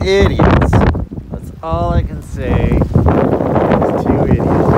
idiots. That's all I can say. These two idiots.